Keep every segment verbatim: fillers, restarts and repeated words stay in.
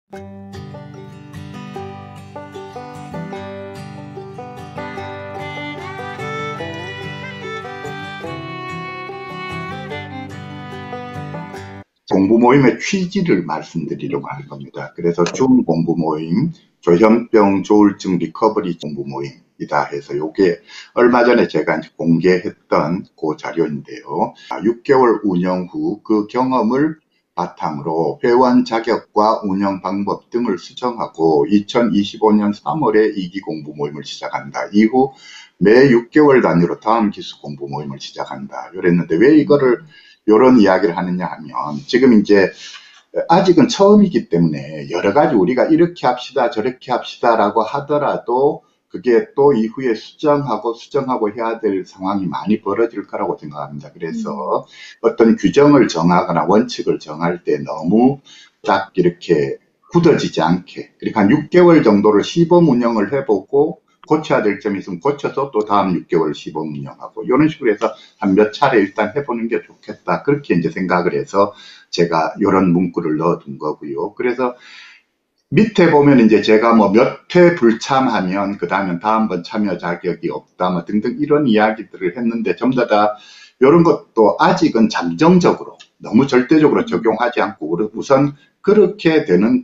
공부 모임의 취지를 말씀드리려고 하는 겁니다. 그래서 줌 공부 모임, 조현병 조울증 리커버리 공부 모임이다 해서 요게 얼마 전에 제가 이제 공개했던 그 자료인데요. 육 개월 운영 후 그 경험을 바탕으로 회원 자격과 운영 방법 등을 수정하고 이천이십오 년 삼월에 이 기 공부 모임을 시작한다. 이후 매 육 개월 단위로 다음 기수 공부 모임을 시작한다. 이랬는데 왜 이거를 이런 이야기를 하느냐 하면 지금 이제 아직은 처음이기 때문에 여러 가지 우리가 이렇게 합시다 저렇게 합시다라고 하더라도 그게 또 이후에 수정하고 수정하고 해야 될 상황이 많이 벌어질 거라고 생각합니다. 그래서 어떤 규정을 정하거나 원칙을 정할 때 너무 딱 이렇게 굳어지지 않게, 그러니까 한 육 개월 정도를 시범 운영을 해보고 고쳐야 될 점이 있으면 고쳐서 또 다음 육 개월 시범 운영하고 이런 식으로 해서 한 몇 차례 일단 해보는 게 좋겠다. 그렇게 이제 생각을 해서 제가 이런 문구를 넣어둔 거고요. 그래서 밑에 보면 이제 제가 뭐 몇 회 불참하면 그 다음엔 다음번 참여 자격이 없다 뭐 등등 이런 이야기들을 했는데 전부 다 이런 것도 아직은 잠정적으로 너무 절대적으로 적용하지 않고 우선 그렇게 되는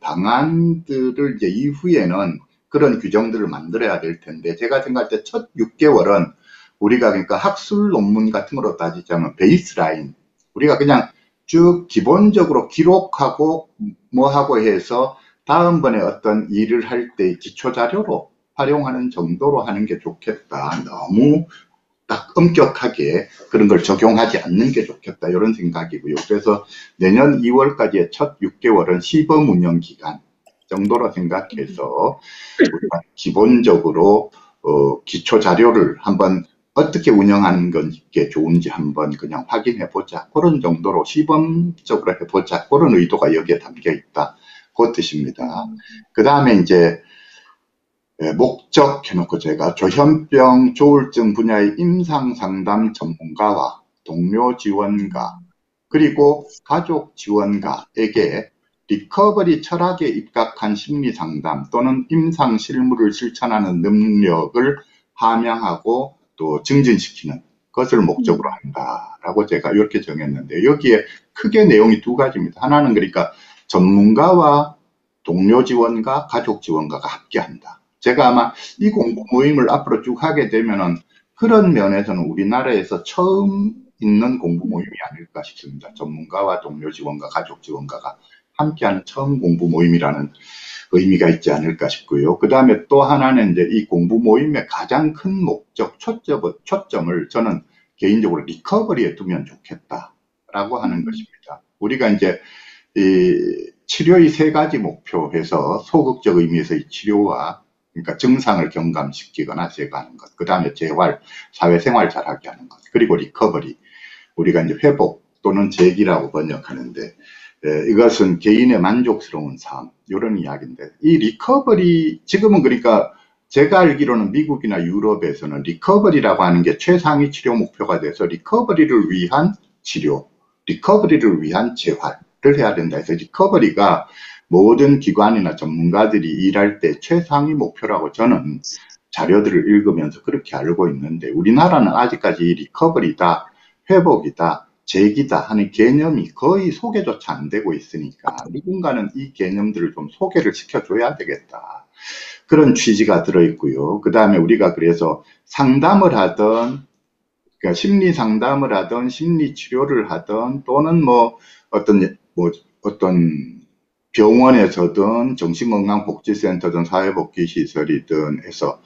방안들을 이제 이후에는 그런 규정들을 만들어야 될 텐데 제가 생각할 때 첫 육 개월은 우리가 그러니까 학술 논문 같은 거로 따지자면 베이스라인 우리가 그냥 쭉 기본적으로 기록하고 뭐 하고 해서 다음번에 어떤 일을 할 때 기초 자료로 활용하는 정도로 하는 게 좋겠다. 너무 딱 엄격하게 그런 걸 적용하지 않는 게 좋겠다. 이런 생각이고요. 그래서 내년 이월까지의 첫 육 개월은 시범 운영 기간 정도로 생각해서 우리가 기본적으로 어, 기초 자료를 한번 어떻게 운영하는 게 좋은지 한번 그냥 확인해 보자. 그런 정도로 시범적으로 해보자. 그런 의도가 여기에 담겨 있다. 그 뜻입니다. 그 다음에 이제 목적 해놓고 제가 조현병 조울증 분야의 임상상담 전문가와 동료 지원가 그리고 가족 지원가에게 리커버리 철학에 입각한 심리상담 또는 임상 실무를 실천하는 능력을 함양하고 또 증진시키는 것을 목적으로 한다라고 제가 이렇게 정했는데 여기에 크게 내용이 두 가지입니다. 하나는 그러니까 전문가와 동료 지원가, 가족 지원가가 함께한다. 제가 아마 이 공부 모임을 앞으로 쭉 하게 되면은 그런 면에서는 우리나라에서 처음 있는 공부 모임이 아닐까 싶습니다. 전문가와 동료 지원가, 가족 지원가가 함께하는 처음 공부 모임이라는 의미가 있지 않을까 싶고요. 그 다음에 또 하나는 이제 이 공부 모임의 가장 큰 목적, 초점, 초점을 저는 개인적으로 리커버리에 두면 좋겠다라고 하는 것입니다. 우리가 이제 이 치료의 세 가지 목표에서 소극적 의미에서의 치료와 그러니까 증상을 경감시키거나 제거하는 것, 그 다음에 재활, 사회생활 잘하게 하는 것, 그리고 리커버리, 우리가 이제 회복 또는 재기라고 번역하는데 에, 이것은 개인의 만족스러운 삶 이런 이야기인데 이 리커버리 지금은 그러니까 제가 알기로는 미국이나 유럽에서는 리커버리라고 하는 게 최상위 치료 목표가 돼서 리커버리를 위한 치료, 리커버리를 위한 재활을 해야 된다 해서 리커버리가 모든 기관이나 전문가들이 일할 때 최상위 목표라고 저는 자료들을 읽으면서 그렇게 알고 있는데 우리나라는 아직까지 리커버리다, 회복이다, 재기다 하는 개념이 거의 소개조차 안 되고 있으니까 누군가는 이 개념들을 좀 소개를 시켜줘야 되겠다. 그런 취지가 들어있고요. 그 다음에 우리가 그래서 상담을 하던 그러니까 심리 상담을 하던 심리 치료를 하던 또는 뭐 어떤 뭐 어떤 병원에서든 정신건강복지센터든 사회복지시설이든 해서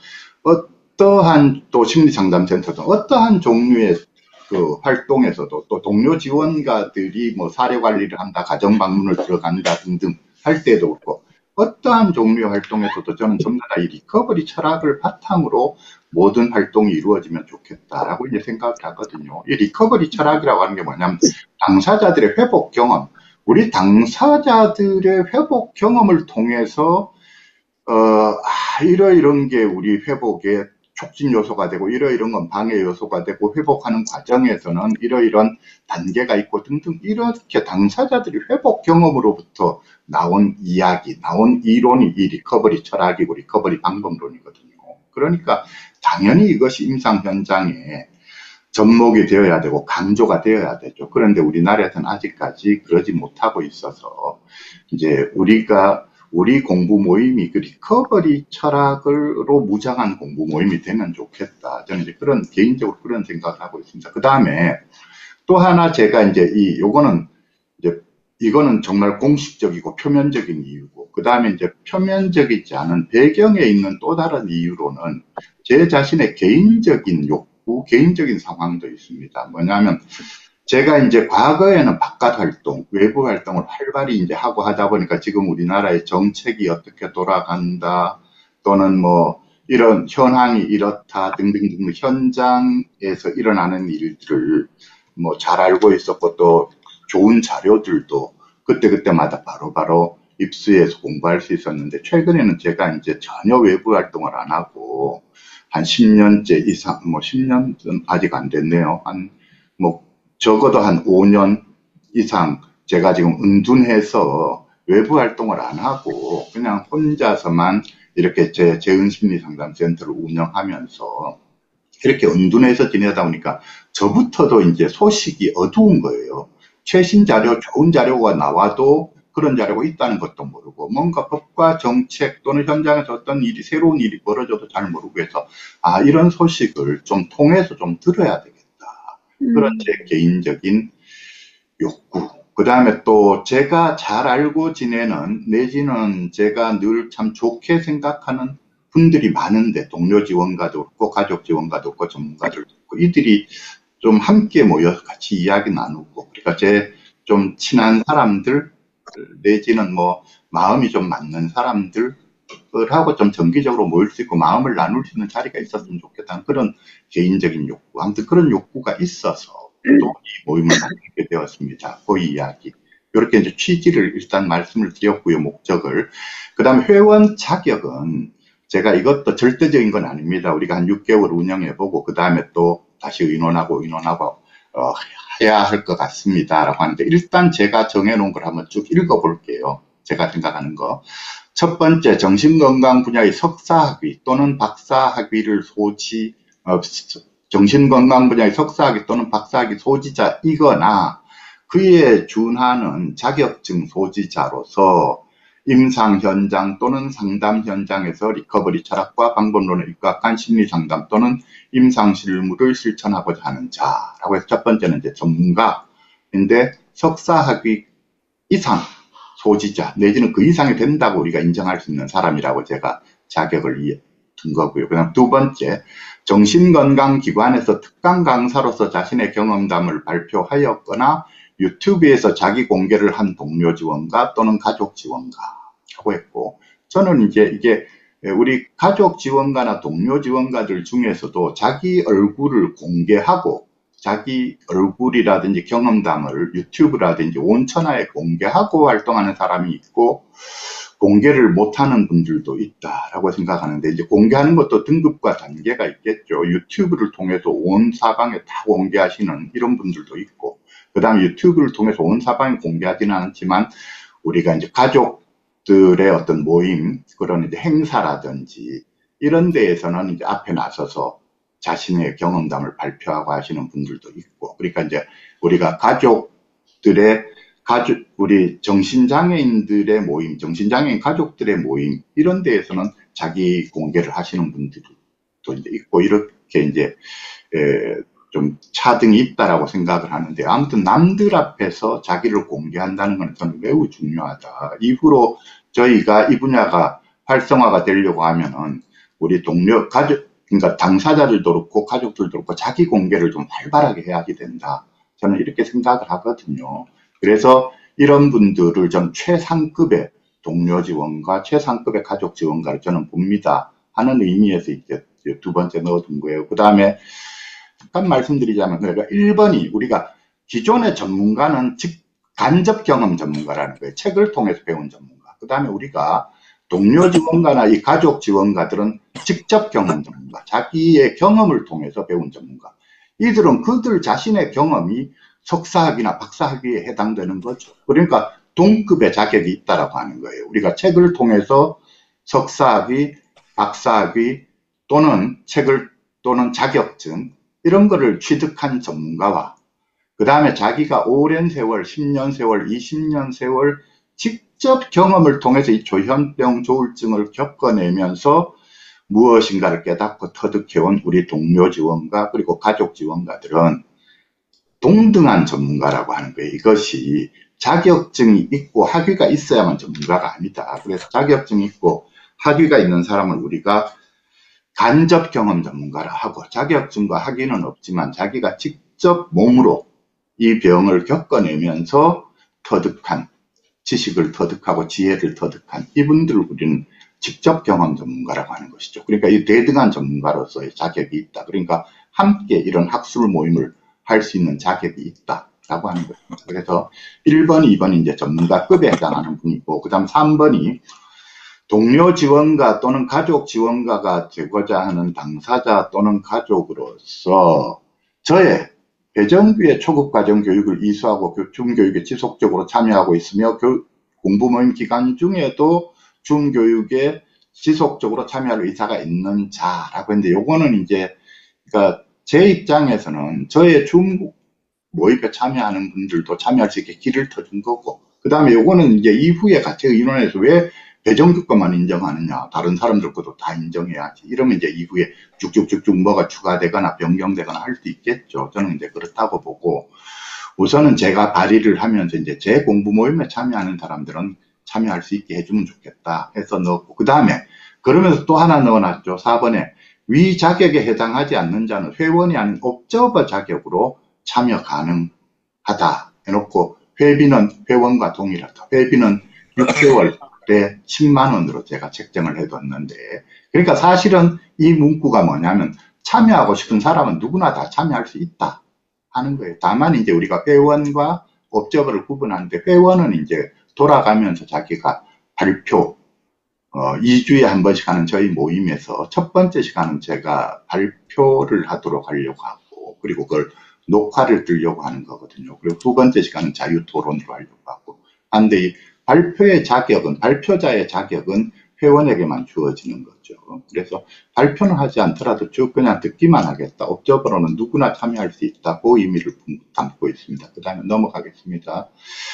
어떠한 또 심리상담센터든 어떠한 종류의 그 활동에서도 또 동료 지원가들이 뭐 사례 관리를 한다, 가정 방문을 들어간다 등등 할 때도 그렇고 어떠한 종류의 활동에서도 저는 전부 다 이 리커버리 철학을 바탕으로 모든 활동이 이루어지면 좋겠다라고 이제 생각을 하거든요. 이 리커버리 철학이라고 하는 게 뭐냐면 당사자들의 회복 경험, 우리 당사자들의 회복 경험을 통해서 어, 아, 이러이런 게 우리 회복에 촉진 요소가 되고 이러이런 건 방해 요소가 되고 회복하는 과정에서는 이러이런 단계가 있고 등등 이렇게 당사자들이 회복 경험으로부터 나온 이야기, 나온 이론이 이 리커버리 철학이고 리커버리 방법론이거든요. 그러니까 당연히 이것이 임상 현장에 접목이 되어야 되고 강조가 되어야 되죠. 그런데 우리나라에서는 아직까지 그러지 못하고 있어서 이제 우리가 우리 공부 모임이 그 리커버리 철학으로 무장한 공부 모임이 되면 좋겠다. 저는 이제 그런 개인적으로 그런 생각을 하고 있습니다. 그 다음에 또 하나 제가 이제 이 요거는 이제 이거는 정말 공식적이고 표면적인 이유고 그 다음에 이제 표면적이지 않은 배경에 있는 또 다른 이유로는 제 자신의 개인적인 욕구, 개인적인 상황도 있습니다. 뭐냐면 제가 이제 과거에는 바깥 활동, 외부 활동을 활발히 이제 하고 하다 보니까 지금 우리나라의 정책이 어떻게 돌아간다, 또는 뭐 이런 현황이 이렇다 등등등 현장에서 일어나는 일들을 뭐 잘 알고 있었고 또 좋은 자료들도 그때그때마다 바로바로 입수해서 공부할 수 있었는데 최근에는 제가 이제 전혀 외부 활동을 안 하고 한 십 년째 이상, 뭐 십 년은 아직 안 됐네요. 한 뭐 적어도 한 오 년 이상 제가 지금 은둔해서 외부 활동을 안 하고 그냥 혼자서만 이렇게 제 재은심리상담센터를 운영하면서 이렇게 은둔해서 지내다 보니까 저부터도 이제 소식이 어두운 거예요. 최신 자료, 좋은 자료가 나와도 그런 자료가 있다는 것도 모르고 뭔가 법과 정책 또는 현장에서 어떤 일이 새로운 일이 벌어져도 잘 모르고 해서 아 이런 소식을 좀 통해서 좀 들어야 되겠다. 그런 음, 제 개인적인 욕구. 그 다음에 또 제가 잘 알고 지내는 내지는 제가 늘 참 좋게 생각하는 분들이 많은데 동료 지원가도 없고 가족 지원가도 없고 전문가들도 없고 이들이 좀 함께 모여서 같이 이야기 나누고 그러니까 제 좀 친한 사람들 내지는 뭐 마음이 좀 맞는 사람들하고 좀 정기적으로 모일 수 있고 마음을 나눌 수 있는 자리가 있었으면 좋겠다는 그런 개인적인 욕구. 아무튼 그런 욕구가 있어서 또 이 모임을 만들게 되었습니다. 그 이야기. 이렇게 이제 취지를 일단 말씀을 드렸고요, 목적을. 그 다음에 회원 자격은 제가 이것도 절대적인 건 아닙니다. 우리가 한 육 개월 운영해보고, 그 다음에 또 다시 의논하고, 의논하고, 어, 해야 할 것 같습니다. 라고 하는데, 일단 제가 정해놓은 걸 한번 쭉 읽어볼게요. 제가 생각하는 거. 첫 번째, 정신건강 분야의 석사학위 또는 박사학위를 소지, 어, 정신건강 분야의 석사학위 또는 박사학위 소지자이거나 그에 준하는 자격증 소지자로서 임상 현장 또는 상담 현장에서 리커버리 철학과 방법론에 입각한 심리 상담 또는 임상 실무를 실천하고자 하는 자라고 해서 첫 번째는 이제 전문가인데 석사학위 이상 소지자 내지는 그 이상이 된다고 우리가 인정할 수 있는 사람이라고 제가 자격을 둔 거고요. 그다음 두 번째, 정신건강기관에서 특강 강사로서 자신의 경험담을 발표하였거나 유튜브에서 자기 공개를 한 동료 지원가 또는 가족 지원가라고 했고, 저는 이제 이게 우리 가족 지원가나 동료 지원가들 중에서도 자기 얼굴을 공개하고 자기 얼굴이라든지 경험담을 유튜브라든지 온천하에 공개하고 활동하는 사람이 있고 공개를 못하는 분들도 있다라고 생각하는데 이제 공개하는 것도 등급과 단계가 있겠죠. 유튜브를 통해서 온 사방에 다 공개하시는 이런 분들도 있고 그 다음에 유튜브를 통해서 온 사방에 공개하지는 않지만 우리가 이제 가족들의 어떤 모임 그런 이제 행사라든지 이런 데에서는 이제 앞에 나서서 자신의 경험담을 발표하고 하시는 분들도 있고 그러니까 이제 우리가 가족들의 가족, 우리 정신장애인들의 모임, 정신장애인 가족들의 모임, 이런 데에서는 자기 공개를 하시는 분들도 이제 있고, 이렇게 이제, 에, 좀 차등이 있다라고 생각을 하는데, 아무튼 남들 앞에서 자기를 공개한다는 건 저는 매우 중요하다. 이후로 저희가 이 분야가 활성화가 되려고 하면은, 우리 동료, 가족, 그러니까 당사자들도 그렇고, 가족들도 그렇고, 자기 공개를 좀 활발하게 해야지 된다. 저는 이렇게 생각을 하거든요. 그래서 이런 분들을 전 최상급의 동료 지원과 최상급의 가족 지원가를 저는 봅니다. 하는 의미에서 이제 두 번째 넣어둔 거예요. 그 다음에 잠깐 말씀드리자면 그러니까 일 번이 우리가 기존의 전문가는 즉 간접 경험 전문가라는 거예요. 책을 통해서 배운 전문가. 그 다음에 우리가 동료 지원가나 이 가족 지원가들은 직접 경험 전문가, 자기의 경험을 통해서 배운 전문가. 이들은 그들 자신의 경험이 석사학위나 박사학위에 해당되는 거죠. 그러니까 동급의 자격이 있다라고 하는 거예요. 우리가 책을 통해서 석사학위, 박사학위 또는 책을 또는 자격증 이런 거를 취득한 전문가와 그 다음에 자기가 오랜 세월, 십 년 세월, 이십 년 세월 직접 경험을 통해서 이 조현병 조울증을 겪어내면서 무엇인가를 깨닫고 터득해온 우리 동료 지원가 그리고 가족 지원가들은 동등한 전문가라고 하는 거예요. 이것이 자격증이 있고 학위가 있어야만 전문가가 아니다. 그래서 자격증이 있고 학위가 있는 사람을 우리가 간접 경험 전문가라 하고 자격증과 학위는 없지만 자기가 직접 몸으로 이 병을 겪어내면서 터득한 지식을 터득하고 지혜를 터득한 이분들을 우리는 직접 경험 전문가라고 하는 것이죠. 그러니까 이 대등한 전문가로서의 자격이 있다. 그러니까 함께 이런 학술 모임을 할 수 있는 자격이 있다라고 하는 것입니다. 그래서 일 번, 이 번이 이제 전문가급에 해당하는 분이고, 그 다음 삼 번이 동료 지원가 또는 가족 지원가가 되고자 하는 당사자 또는 가족으로서 저의 배정규의 초급과정 교육을 이수하고 중교육에 지속적으로 참여하고 있으며 교, 공부 모임 기간 중에도 중교육에 지속적으로 참여할 의사가 있는 자라고 했는데 요거는 이제 그러니까 제 입장에서는 저의 중 모임에 참여하는 분들도 참여할 수 있게 길을 터준 거고 그 다음에 요거는 이제 이후에 같이 의논해서 왜 배정규 것만 인정하느냐 다른 사람들 것도 다 인정해야지 이러면 이제 이후에 쭉쭉쭉쭉 뭐가 추가되거나 변경되거나 할 수 있겠죠. 저는 이제 그렇다고 보고 우선은 제가 발의를 하면서 이제 제 공부 모임에 참여하는 사람들은 참여할 수 있게 해주면 좋겠다 해서 넣었고 그 다음에 그러면서 또 하나 넣어놨죠. 사 번에 위 자격에 해당하지 않는 자는 회원이 아닌 옵저버 자격으로 참여 가능하다 해놓고 회비는 회원과 동일하다. 회비는 육 개월에 십만 원으로 제가 책정을 해뒀는데 그러니까 사실은 이 문구가 뭐냐면 참여하고 싶은 사람은 누구나 다 참여할 수 있다 하는 거예요. 다만 이제 우리가 회원과 옵저버를 구분하는데 회원은 이제 돌아가면서 자기가 발표 어, 이 주에 한 번씩 하는 저희 모임에서 첫 번째 시간은 제가 발표를 하도록 하려고 하고 그리고 그걸 녹화를 들려고 하는 거거든요. 그리고 두 번째 시간은 자유 토론으로 하려고 하고 한데 이 발표의 자격은 발표자의 자격은 회원에게만 주어지는 거죠. 그래서 발표는 하지 않더라도 쭉 그냥 듣기만 하겠다. 옵저버로는 누구나 참여할 수 있다고 의미를 담고 있습니다. 그 다음에 넘어가겠습니다.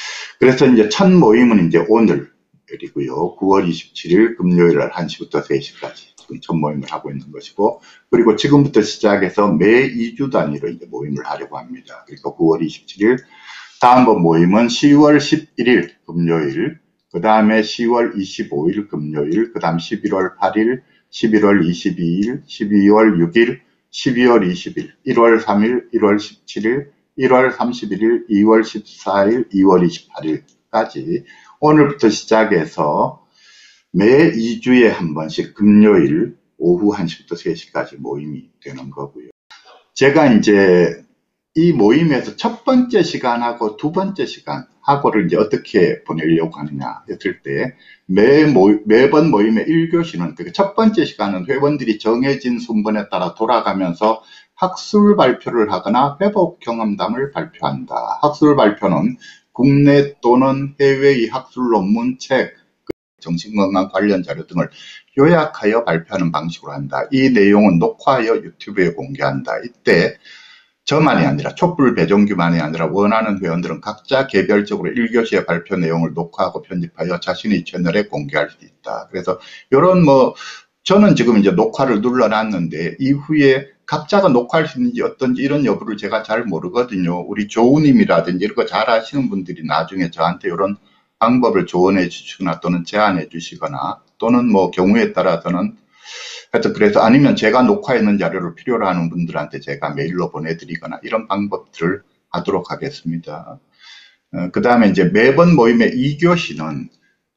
그래서 이제 첫 모임은 이제 오늘 이고요. 구월 이십칠일 금요일 한 시부터 세 시까지 지금 첫 모임을 하고 있는 것이고 그리고 지금부터 시작해서 매 이 주 단위로 이제 모임을 하려고 합니다. 그러니까 구월 이십칠일 다음번 모임은 시월 십일일 금요일 그 다음에 시월 이십오일 금요일 그 다음 십일월 팔일 십일월 이십이일 십이월 육일 십이월 이십일 일월 삼일 일월 십칠일 일월 삼십일일 이월 십사일 이월 이십팔일까지 오늘부터 시작해서 매 이 주에 한 번씩 금요일 오후 한 시부터 세 시까지 모임이 되는 거고요. 제가 이제 이 모임에서 첫 번째 시간하고 두 번째 시간하고를 이제 어떻게 보내려고 하느냐 했을 때 매 모, 매번 모임의 일 교시는 그 첫 번째 시간은 회원들이 정해진 순번에 따라 돌아가면서 학술 발표를 하거나 회복 경험담을 발표한다. 학술 발표는 국내 또는 해외의 학술 논문, 책, 정신건강 관련 자료 등을 요약하여 발표하는 방식으로 한다. 이 내용은 녹화하여 유튜브에 공개한다. 이때 저만이 아니라 촛불 배정규만이 아니라 원하는 회원들은 각자 개별적으로 일 교시의 발표 내용을 녹화하고 편집하여 자신의 채널에 공개할 수 있다. 그래서 이런 뭐 저는 지금 이제 녹화를 눌러놨는데 이후에 각자가 녹화할 수 있는지 어떤지 이런 여부를 제가 잘 모르거든요. 우리 조우님이라든지 이런 거 잘 아시는 분들이 나중에 저한테 이런 방법을 조언해 주시거나 또는 제안해 주시거나 또는 뭐 경우에 따라서는 하여튼 그래서 아니면 제가 녹화했는 자료를 필요로 하는 분들한테 제가 메일로 보내드리거나 이런 방법들을 하도록 하겠습니다. 어, 그 다음에 이제 매번 모임의 이 교시는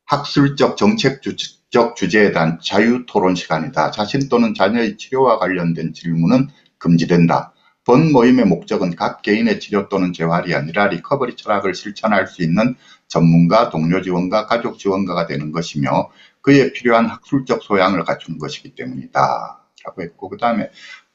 학술적 정책적 주제에 대한 자유 토론 시간이다. 자신 또는 자녀의 치료와 관련된 질문은 금지된다. 본 모임의 목적은 각 개인의 치료 또는 재활이 아니라 리커버리 철학을 실천할 수 있는 전문가, 동료 지원가, 가족 지원가가 되는 것이며 그에 필요한 학술적 소양을 갖추는 것이기 때문이다. 라고 했고, 그 다음에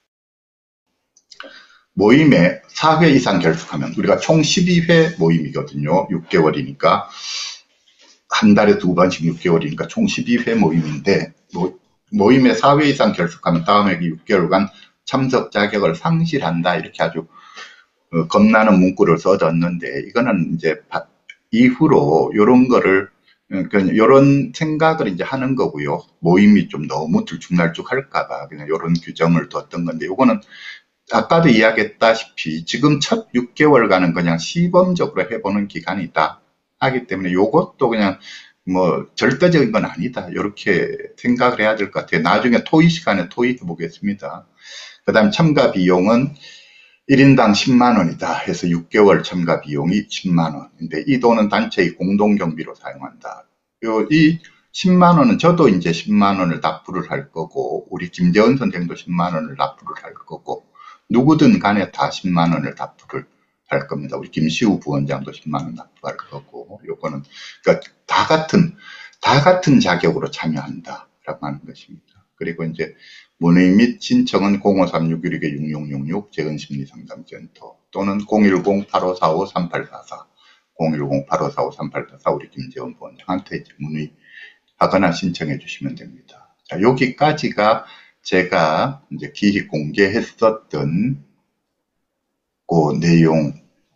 모임에 사 회 이상 결석하면, 우리가 총 십이 회 모임이거든요. 육 개월이니까. 한 달에 두 번씩 육 개월이니까 총 십이 회 모임인데, 모, 모임에 사 회 이상 결석하면 다음에 육 개월간 참석 자격을 상실한다. 이렇게 아주 어, 겁나는 문구를 써뒀는데, 이거는 이제 바, 이후로 요런 거를, 그러니까 요런 생각을 이제 하는 거고요. 모임이 좀 너무 들쭉날쭉 할까봐 그냥 요런 규정을 뒀던 건데, 요거는 아까도 이야기했다시피 지금 첫 육 개월간은 그냥 시범적으로 해보는 기간이다 하기 때문에 요것도 그냥 뭐 절대적인 건 아니다 이렇게 생각을 해야 될 것 같아요. 나중에 토의 시간에 토의 해보겠습니다. 그 다음 참가 비용은 일 인당 십만 원이다 해서 육 개월 참가 비용이 십만 원인데 이 돈은 단체의 공동경비로 사용한다. 요, 이 십만 원은 저도 이제 십만 원을 납부를 할 거고 우리 김재원 선생도 십만 원을 납부를 할 거고 누구든 간에 다 십만 원을 납부를 할 겁니다. 우리 김시우 부원장도 십만 원 납부할 거고, 요거는, 그러니까 다 같은, 다 같은 자격으로 참여한다라고 하는 것입니다. 그리고 이제 문의 및 신청은 공오삼육 일육육육 재은심리상담센터 또는 공일공 팔오사오 삼팔사사, 공일공 팔오사오 삼팔사사 우리 김재원 부원장한테 이제 문의하거나 신청해 주시면 됩니다. 자, 여기까지가 제가 이제 기획 공개했었던 그 내용입니다.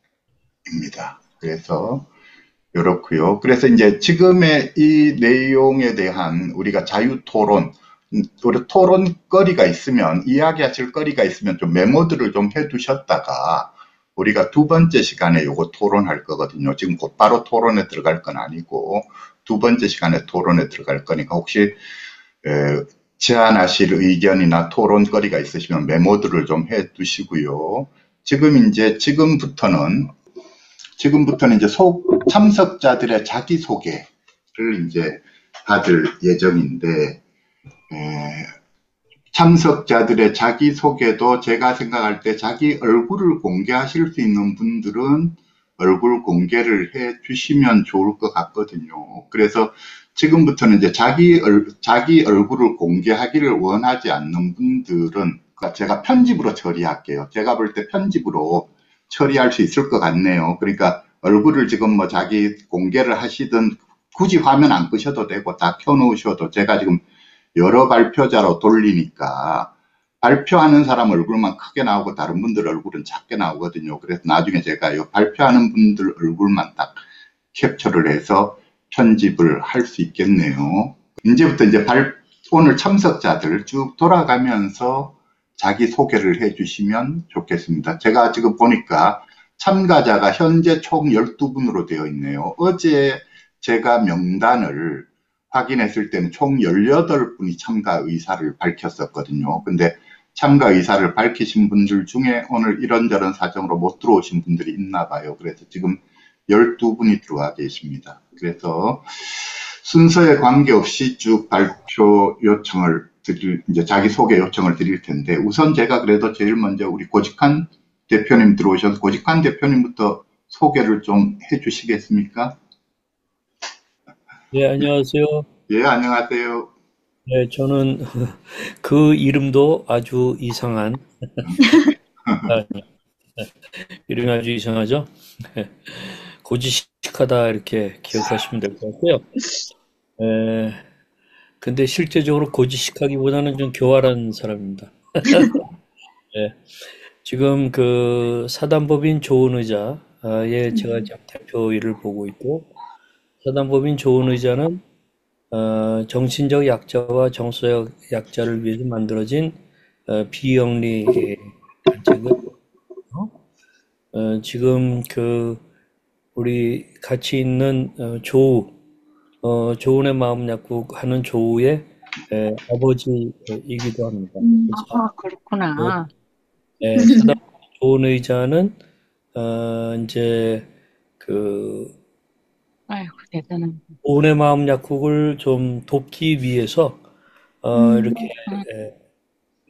그래서 이렇고요. 그래서 이제 지금의 이 내용에 대한 우리가 자유 토론, 우리 토론거리가 있으면 이야기하실 거리가 있으면 좀 메모들을 좀 해두셨다가 우리가 두 번째 시간에 요거 토론할 거거든요. 지금 곧바로 토론에 들어갈 건 아니고 두 번째 시간에 토론에 들어갈 거니까 혹시 에, 제안하실 의견이나 토론거리가 있으시면 메모들을 좀 해 두시고요. 지금 이제, 지금부터는, 지금부터는 이제 소, 참석자들의 자기소개를 이제 받을 예정인데, 에, 참석자들의 자기소개도 제가 생각할 때 자기 얼굴을 공개하실 수 있는 분들은 얼굴 공개를 해 주시면 좋을 것 같거든요. 그래서 지금부터는 이제 자기, 얼, 자기 얼굴을 공개하기를 원하지 않는 분들은 제가 편집으로 처리할게요. 제가 볼 때 편집으로 처리할 수 있을 것 같네요. 그러니까 얼굴을 지금 뭐 자기 공개를 하시든 굳이 화면 안 끄셔도 되고 다 켜놓으셔도 제가 지금 여러 발표자로 돌리니까 발표하는 사람 얼굴만 크게 나오고 다른 분들 얼굴은 작게 나오거든요. 그래서 나중에 제가 이 발표하는 분들 얼굴만 딱 캡처를 해서 편집을 할 수 있겠네요. 이제부터 이제 발, 오늘 참석자들 쭉 돌아가면서 자기 소개를 해 주시면 좋겠습니다. 제가 지금 보니까 참가자가 현재 총 열두 분으로 되어 있네요. 어제 제가 명단을 확인했을 때는 총 열여덟 분이 참가 의사를 밝혔었거든요. 근데 참가 의사를 밝히신 분들 중에 오늘 이런저런 사정으로 못 들어오신 분들이 있나 봐요. 그래서 지금 열두 분이 들어와 계십니다. 그래서 순서에 관계없이 쭉 발표 요청을 드릴, 이제 자기소개 요청을 드릴 텐데, 우선 제가 그래도 제일 먼저 우리 고직환 대표님 들어오셔서 고직환 대표님부터 소개를 좀 해 주시겠습니까? 네, 안녕하세요. 예, 안녕하세요. 네, 저는 그 이름도 아주 이상한, 아, 이름이 아주 이상하죠? 고지식하다 이렇게 기억하시면 될 것 같고요. 에, 근데 실제적으로 고지식하기보다는 좀 교활한 사람입니다. 예, 지금 그 사단법인 좋은 의자의 제가 지금 대표 일을 보고 있고, 사단법인 좋은 의자는 어, 정신적 약자와 정서적 약자를 위해서 만들어진 어, 비영리 단체고요. 어, 지금 그 우리 같이 있는 어, 조우, 어, 조은의 마음 약국 하는 조우의 에, 아버지이기도 합니다. 음, 그래서 아, 어, 그렇구나. 예, 사단 조은 의자는 어, 이제 그 아이고, 대단한. 조은의 마음 약국을 좀 돕기 위해서 어, 음, 이렇게 음,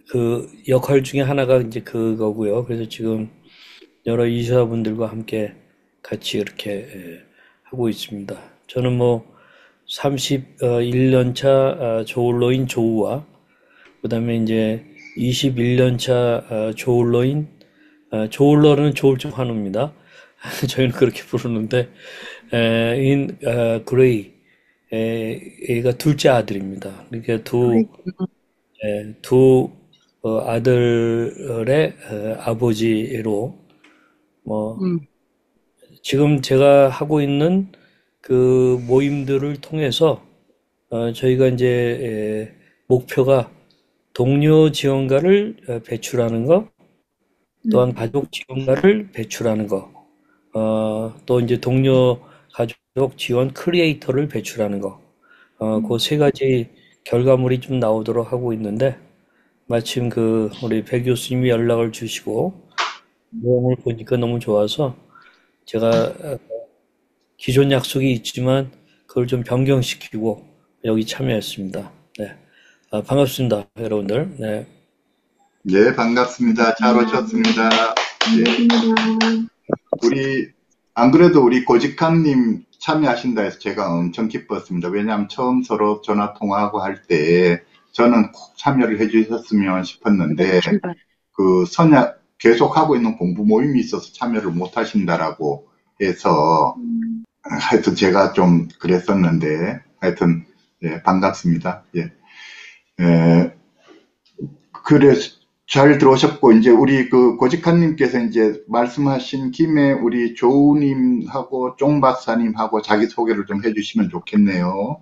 그 역할 중에 하나가 이제 그거고요. 그래서 지금 여러 이사분들과 함께 같이 이렇게 예, 하고 있습니다. 저는 뭐 삼십일 년 차 조울러인 조우와 그다음에 이제 이십일 년 차 조울러인 어, 조울러는 조울증 환우입니다. 저희는 그렇게 부르는데 에, 인 어, 그레이 에, 얘가 둘째 아들입니다. 그러니까 두, 그랬구나. 에, 두 어, 아들의 어, 아버지로 뭐 음, 지금 제가 하고 있는 그 모임들을 통해서 어, 저희가 이제 에, 목표가 동료 지원가를 어, 배출하는 거, 또한 음, 가족 지원가를 배출하는 거, 어, 또 이제 동료 가족 지원 크리에이터를 배출하는 거, 어, 그 음. 세 가지 결과물이 좀 나오도록 하고 있는데, 마침 그 우리 배 교수님이 연락을 주시고, 내용을 보니까 너무 좋아서, 제가 어, 기존 약속이 있지만, 그걸 좀 변경시키고, 여기 참여했습니다. 네. 아, 반갑습니다, 여러분들. 네. 네, 반갑습니다. 잘 오셨습니다. 예, 반갑습니다. 우리, 안 그래도 우리 고직함님 참여하신다 해서 제가 엄청 기뻤습니다. 왜냐하면 처음 서로 전화 통화하고 할 때 저는 꼭 참여를 해주셨으면 싶었는데, 출발. 그 선약, 계속하고 있는 공부 모임이 있어서 참여를 못 하신다라고 해서, 음, 하여튼 제가 좀 그랬었는데, 하여튼, 예, 반갑습니다. 예. 예, 그래, 잘 들어오셨고, 이제 우리 그 고직한님께서 이제 말씀하신 김에 우리 조우님하고 쫑 박사님하고 자기소개를 좀 해주시면 좋겠네요.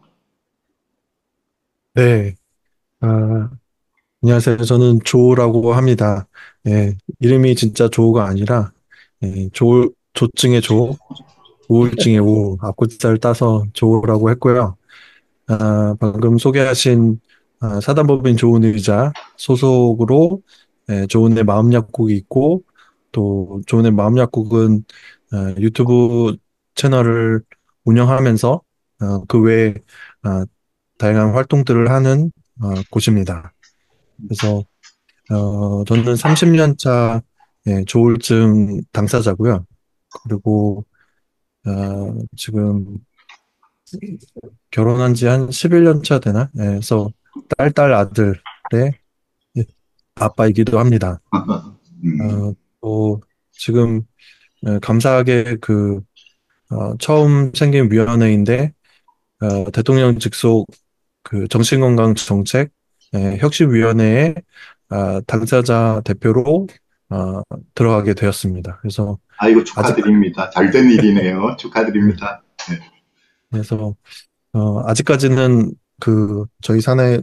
네, 아, 안녕하세요. 저는 조라고 합니다. 예, 이름이 진짜 조가 아니라, 예, 조, 조증의 조, 우울증의 우, 앞글자를 따서 조라고 했고요. 아, 방금 소개하신 아, 사단법인 조은의자 소속으로 예, 조은의 마음약국이 있고, 또 조은의 마음약국은 아, 유튜브 채널을 운영하면서 아, 그 외에 아, 다양한 활동들을 하는 아, 곳입니다. 그래서 어, 저는 삼십 년 차 예, 조울증 당사자고요. 그리고 어, 지금 결혼한 지 한 십일 년 차 되나? 예, 그래서 딸, 딸 아들의 예, 아빠이기도 합니다. 음, 어, 또 지금 예, 감사하게 그 어, 처음 생긴 위원회인데 어, 대통령 직속 그 정신건강정책 예, 혁신위원회에 아, 당사자 대표로 아, 들어가게 되었습니다. 그래서 아이고, 아직 축하드립니다. 잘된 일이네요. 네, 축하드립니다. 네. 그래서 어, 아직까지는 그 저희 사내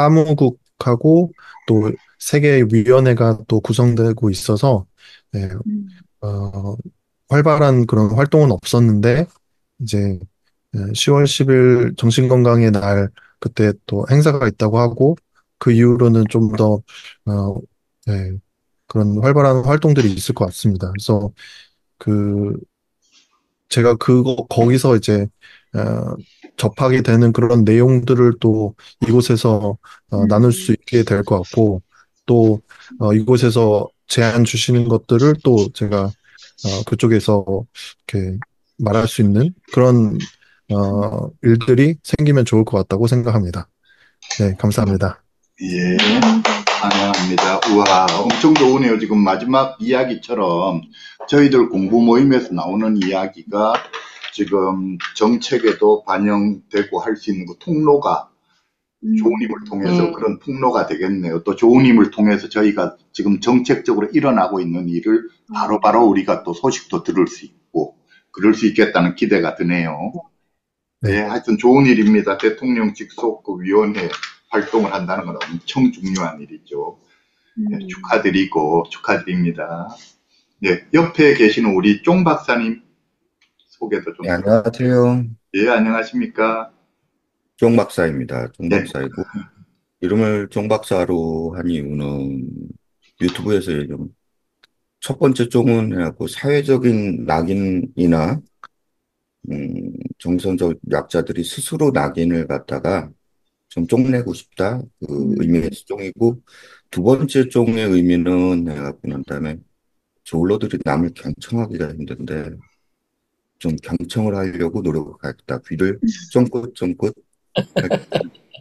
사무국하고 또 세계위원회가 또 구성되고 있어서 네, 음, 어, 활발한 그런 활동은 없었는데 이제 시월 십 일 정신건강의 날 그때 또 행사가 있다고 하고 그 이후로는 좀 더 어, 네, 그런 활발한 활동들이 있을 것 같습니다. 그래서 그 제가 그거 거기서 이제 어, 접하게 되는 그런 내용들을 또 이곳에서 어, 나눌 수 음, 있게 될 것 같고 또 어, 이곳에서 제안 주시는 것들을 또 제가 어, 그쪽에서 이렇게 말할 수 있는 그런 어, 일들이 생기면 좋을 것 같다고 생각합니다. 네, 감사합니다. 예, 감사합니다. 환영합니다. 우와, 엄청 좋으네요. 지금 마지막 이야기처럼 저희들 공부 모임에서 나오는 이야기가 지금 정책에도 반영되고 할 수 있는 그 통로가 조우님을 음, 통해서 네. 그런 통로가 되겠네요. 또 조우님을 통해서 저희가 지금 정책적으로 일어나고 있는 일을 음, 바로바로 우리가 또 소식도 들을 수 있고 그럴 수 있겠다는 기대가 드네요. 예, 네, 하여튼 좋은 일입니다. 대통령 직속 그 위원회 활동을 한다는 건 엄청 중요한 일이죠. 예, 음, 축하드리고 축하드립니다. 예, 옆에 계시는 우리 쫑 박사님 소개도 좀 네, 들어. 안녕하세요. 예, 안녕하십니까? 종 박사입니다. 종 예, 박사이고, 이름을 종 박사로 한 이유는 유튜브에서 요즘 첫 번째 종은 해갖고 사회적인 낙인이나, 음, 정선적 약자들이 스스로 낙인을 갖다가 좀 쪽내고 싶다. 그 음, 의미에서 쪽이고, 두 번째 쪽의 의미는 내가 보는 다음에 저울러들이 남을 경청하기가 힘든데, 좀 경청을 하려고 노력을 하겠다. 귀를 쫑긋쫑긋 하겠다.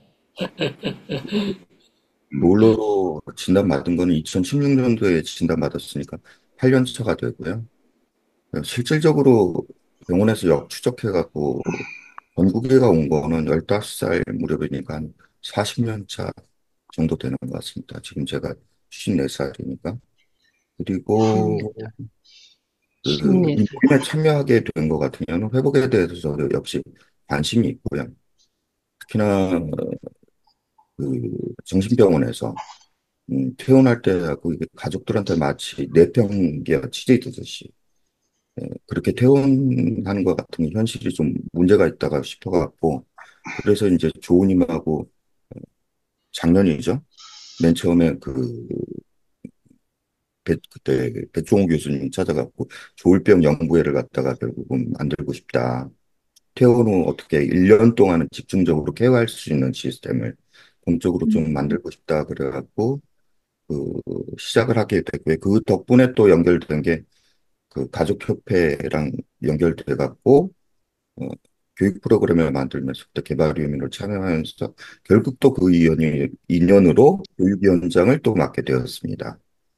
음, 저울러로 진단받은 거는 이천십육 년도에 진단받았으니까 팔 년 차가 되고요. 실질적으로 병원에서 역추적해갖고 전국에가 온 거는 열다섯 살 무렵이니까 한 사십 년 차 정도 되는 것 같습니다. 지금 제가 쉰네 살이니까. 십 년, 그리고 그 이 십 년. 모임에 참여하게 된 것 같은 경우는 회복에 대해서 저도 역시 관심이 있고요. 특히나 그 정신병원에서 음, 퇴원할 때하고 이게 가족들한테 마치 내평기가 치대듯이 예, 그렇게 퇴원하는 것 같은 현실이 좀 문제가 있다가 싶어갖고 그래서 이제 조우님하고 작년이죠. 맨 처음에 그 배- 그때 배종호 교수님 찾아갖고 조울병 연구회를 갖다가 결국은 만들고 싶다. 퇴원 후 어떻게 일 년 동안은 집중적으로 케어할 수 있는 시스템을 본적으로 좀 만들고 싶다 그래갖고 그 시작을 하게 됐고요. 그 덕분에 또 연결된 게 그 가족협회랑 연결돼 갖고 어, 교육 프로그램을 만들면서 그때 개발위원회로 참여하면서 결국 또 그 인연이 인연으로 교육위원장을 또 맡게 되었습니다.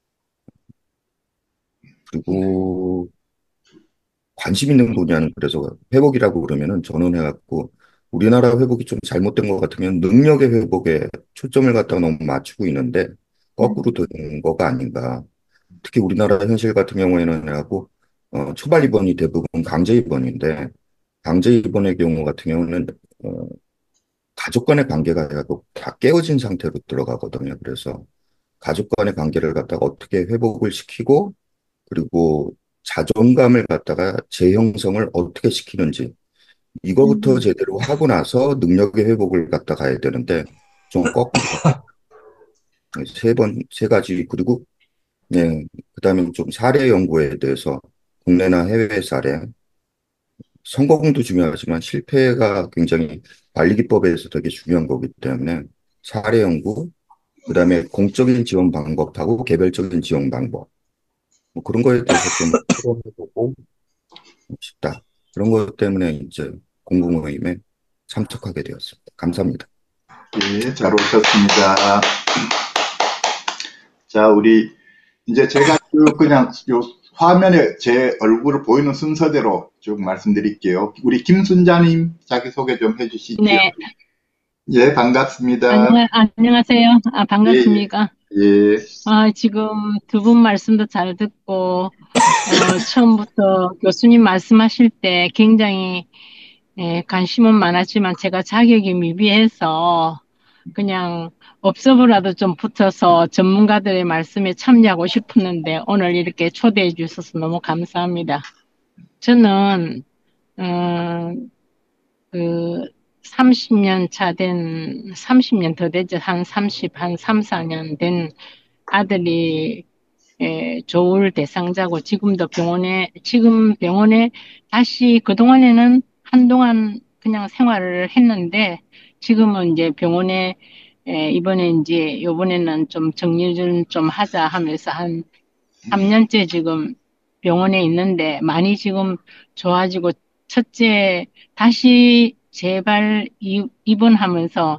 그리고 관심 있는 분야는 그래서 회복이라고 그러면은 전원해갖고 우리나라 회복이 좀 잘못된 것 같으면 능력의 회복에 초점을 갖다 너무 맞추고 있는데 거꾸로 되는 거가 아닌가. 특히 우리나라 현실 같은 경우에는 하고 어, 초발 입원이 대부분 강제 입원인데 강제 입원의 경우 같은 경우는 어, 가족 간의 관계가 결국 다 깨어진 상태로 들어가거든요. 그래서 가족 간의 관계를 갖다가 어떻게 회복을 시키고 그리고 자존감을 갖다가 재형성을 어떻게 시키는지 이거부터 음, 제대로 하고 나서 능력의 회복을 갖다 가야 되는데 좀 거꾸로 세 번, 세 가지 그리고 네, 그다음에 좀 사례 연구에 대해서 국내나 해외 사례 성공도 중요하지만 실패가 굉장히 관리기법에서 되게 중요한 거기 때문에 사례 연구, 그다음에 공적인 지원 방법하고 개별적인 지원 방법 뭐 그런 거에 대해서 좀 토론해보고 싶다. 그런 것 때문에 이제 공공모임에 참석하게 되었습니다. 감사합니다. 예, 잘 오셨습니다. 자, 우리 이제 제가 쭉 그냥 요 화면에 제 얼굴을 보이는 순서대로 쭉 말씀드릴게요. 우리 김순자님 자기소개 좀 해주시죠. 네, 예, 반갑습니다. 안녕, 안녕하세요. 아, 예, 예, 반갑습니까? 예. 아, 지금 두 분 말씀도 잘 듣고, 어, 처음부터 교수님 말씀하실 때 굉장히 예, 관심은 많았지만 제가 자격이 미비해서 그냥 업적으로라도 좀 붙어서 전문가들의 말씀에 참여하고 싶었는데 오늘 이렇게 초대해 주셔서 너무 감사합니다. 저는, 음, 그 삼십 년 차 된, 삼십 년 더 되죠. 한 삼십, 한 삼, 사 년 된 아들이 예, 조울 대상자고 지금도 병원에, 지금 병원에 다시 그동안에는 한동안 그냥 생활을 했는데 지금은 이제 병원에 예, 이번에 이제 요번에는 좀 정리를 좀 하자 하면서 한 삼 년째 지금 병원에 있는데 많이 지금 좋아지고 첫째 다시 재발 이- 입원하면서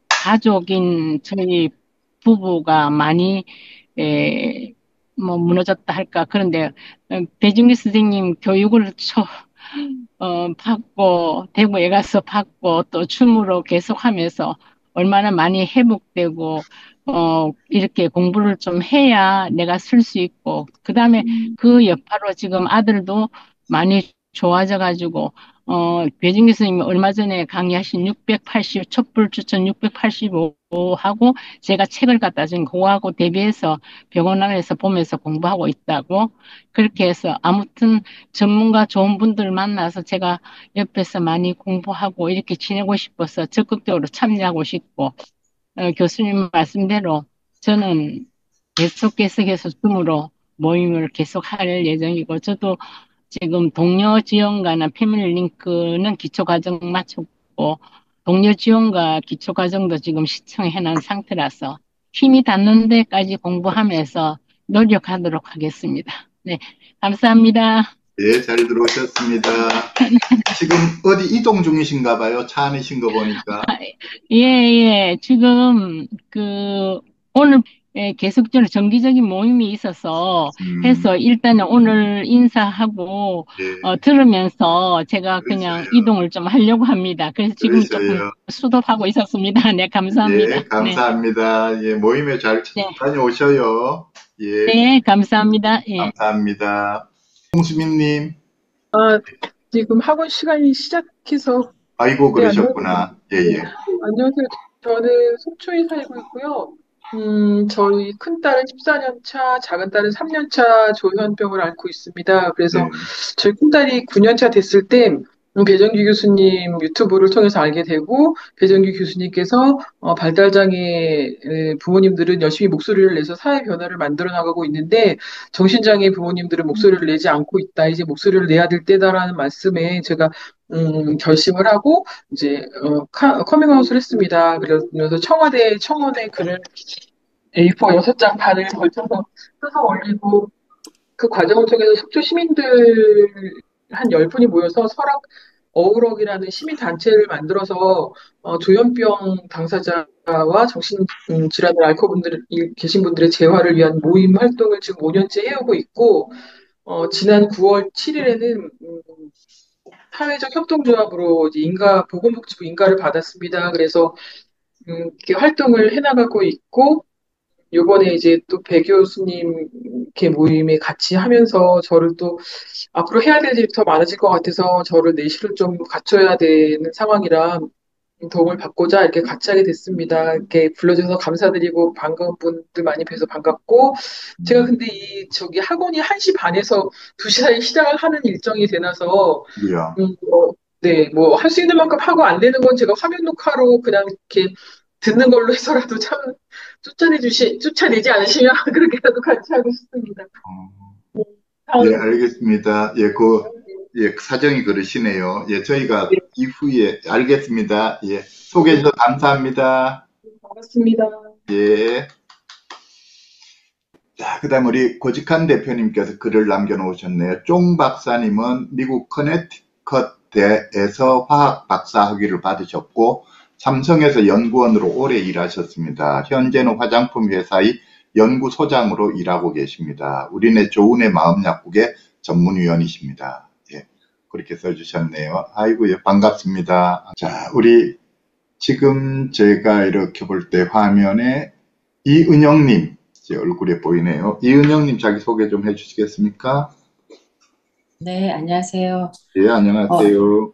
가족인 저희 부부가 많이 에, 뭐 무너졌다 할까 그런데 어, 배중리 선생님 교육을 초, 어, 받고 대구에 가서 받고 또 춤으로 계속하면서 얼마나 많이 회복되고 어, 이렇게 공부를 좀 해야 내가 쓸 수 있고 그다음에 그 여파로 지금 아들도 많이 좋아져 가지고 어, 배진기 선생님이 얼마 전에 강의하신 육백팔십, 촛불 추천 육백팔십오 하고 제가 책을 갖다 준 그거하고 대비해서 병원 안에서 보면서 공부하고 있다고 그렇게 해서 아무튼 전문가 좋은 분들 만나서 제가 옆에서 많이 공부하고 이렇게 지내고 싶어서 적극적으로 참여하고 싶고 어, 교수님 말씀대로 저는 계속 계속해서 줌으로 모임을 계속할 예정이고 저도 지금 동료 지원가나 패밀리 링크는 기초 과정 마쳤고 동료 지원과 기초과정도 지금 시청해 놓은 상태라서 힘이 닿는 데까지 공부하면서 노력하도록 하겠습니다. 네, 감사합니다. 예, 잘 들어오셨습니다. 지금 어디 이동 중이신가 봐요. 차 안이신 거 보니까. 예, 예. 지금 그 오늘 예, 계속적으로 정기적인 모임이 있어서 음, 해서 일단은 오늘 인사하고 예, 어, 들으면서 제가 그냥 그러셔요. 이동을 좀 하려고 합니다. 그래서 지금 조금 그러셔요. 수도하고 있었습니다. 네, 감사합니다. 예, 감사합니다. 예, 모임에 잘 네, 다녀오셔요. 예, 네, 감사합니다. 예. 감사합니다. 홍수민님, 아, 지금 학원 시간이 시작해서, 아이고, 네, 안녕하세요. 그러셨구나. 예, 네, 예. 안녕하세요. 저는 속초에 살고 있고요. 음, 저희 큰 딸은 십사 년 차, 작은 딸은 삼 년 차 조현병을 앓고 있습니다. 그래서 네, 저희 큰 딸이 구 년 차 됐을 때 음, 배정규 교수님 유튜브를 통해서 알게 되고, 배정규 교수님께서 어, 발달장애 에, 부모님들은 열심히 목소리를 내서 사회 변화를 만들어 나가고 있는데, 정신장애 부모님들은 목소리를 내지 않고 있다. 이제 목소리를 내야 될 때다라는 말씀에 제가 음, 결심을 하고 이제 어, 카- 커밍아웃을 했습니다. 그러면서 청와대 청원에 글을 에이 사 여섯 장 반을 걸쳐서 써서 올리고, 그 과정을 통해서 속초 시민들 한 열 분이 모여서 설악 어우럭이라는 시민단체를 만들어서 어, 조현병 당사자와 정신질환을 앓고 분들, 이- 계신 분들의 재활을 위한 모임 활동을 지금 오 년째 해오고 있고, 어, 지난 구월 칠일에는 사회적 협동조합으로 이제 인가, 보건복지부 인가를 받았습니다. 그래서 음, 이렇게 활동을 해나가고 있고, 요번에 이제 또 배 교수님 이렇게 모임에 같이 하면서 저를 또 앞으로 해야 될 일이 더 많아질 것 같아서 저를 내실을 좀 갖춰야 되는 상황이라 도움을 받고자 이렇게 같이 하게 됐습니다. 이렇게 불러주셔서 감사드리고 반가운 분들 많이 뵈서 반갑고, 제가 근데 이 저기 학원이 한 시 반에서 두 시 사이에 시작을 하는 일정이 되나서 그래요. 음, 뭐, 네, 뭐 할 수 있는 만큼 하고 안 되는 건 제가 화면 녹화로 그냥 이렇게 듣는 걸로 해서라도 참 쫓아내 주시, 쫓아내지 않으시면 그렇게라도 같이 하고 싶습니다. 어, 다음, 예, 알겠습니다. 예, 그, 예, 사정이 그러시네요. 예, 저희가 네, 이후에, 알겠습니다. 예, 소개해 주셔서 감사합니다. 반갑습니다. 예. 자, 그 다음 우리 고직한 대표님께서 글을 남겨놓으셨네요. 쫑 박사님은 미국 커네티컷대에서 화학 박사 학위를 받으셨고, 삼성에서 연구원으로 오래 일하셨습니다. 현재는 화장품 회사의 연구소장으로 일하고 계십니다. 우리네 조은의 마음약국의 전문위원이십니다. 예, 그렇게 써주셨네요. 아이고, 예, 반갑습니다. 자, 우리 지금 제가 이렇게 볼 때 화면에 이은영님, 제 얼굴에 보이네요. 이은영님 자기 소개 좀 해주시겠습니까? 네, 안녕하세요. 예, 어, 안녕하세요.